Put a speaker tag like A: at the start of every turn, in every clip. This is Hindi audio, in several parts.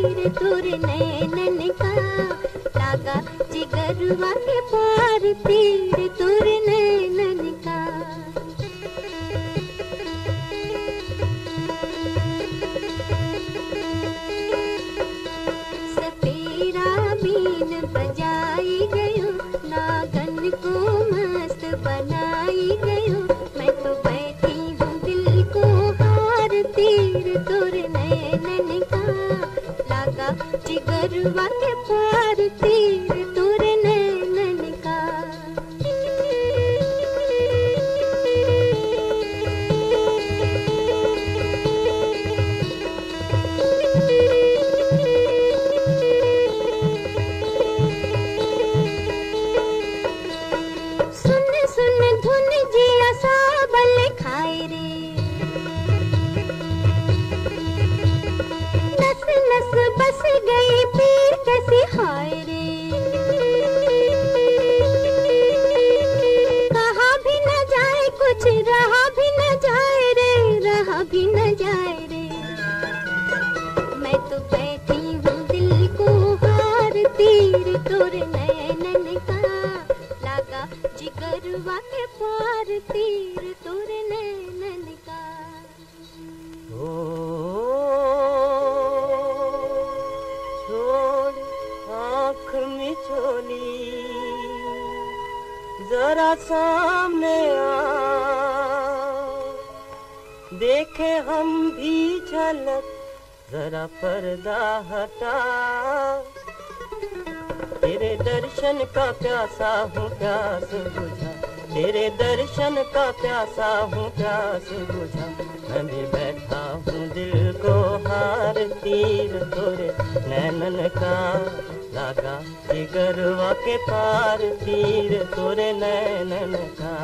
A: तीर तोरे नैनन का, लागा जिगरवा के पार तीर तोरे नैनन का। सपेरा बीन बजाई गयो, नागन को मस्त बनाई गयो, मैं तो बैठी हूँ दिल को हार तीर तोरे नैनन का, लागा जिगरवा के पार तीर तोरे नैनन का। सुन सुन धुन जिया साबल खाए रे, नस नस बस गई पीर कैसी हाय रे, कहा भी न जाए कुछ रहा भी न जाए रे, रहा भी न जाए रे, मैं तो बैठी हूँ दिल को हार तीर तोरे नैनन का, लागा जिगरवा के पार तीर तोरे नैनन का।
B: छोड़ आँख मिचोली, जरा सामने आ, देखे हम भी झलक, जरा पर्दा हटा, तेरे दर्शन का प्यासा हूँ प्यास बुझा, तेरे दर्शन का प्यासा हूँ प्यास बुझा, मैं भी बैठा हूँ दिल को हार तीर तोरे नैनन का, लागा जिगरवा के पार तीर तोरे नैनन का।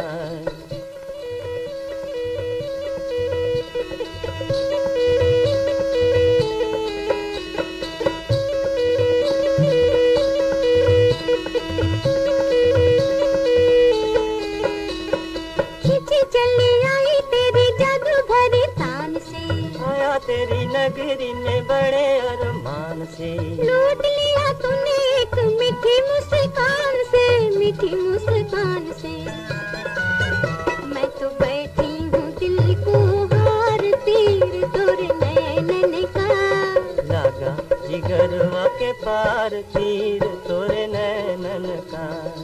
A: चली आई तेरी जादू भरी तान से,
B: आया तेरी नगरी में बड़े अरमान से,
A: लूट लिया तूने एक मीठी मुस्कान से, मीठी मुस्कान से, मैं तो बैठी हूँ दिल को हार तीर तोरे नैनन का,
B: लागा जिगरवा के पार तीर तोरे नैनन का।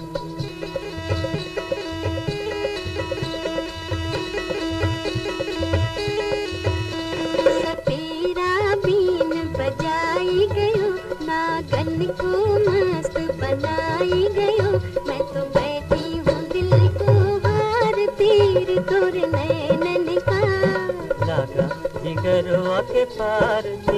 A: सपेरा बीन बजाई गयो, नागन को मस्त बनाई गयो, मैं तो बैठी हूँ दिल को हार तीर तोरे नैनन का,
B: लागा जिगरवा के पार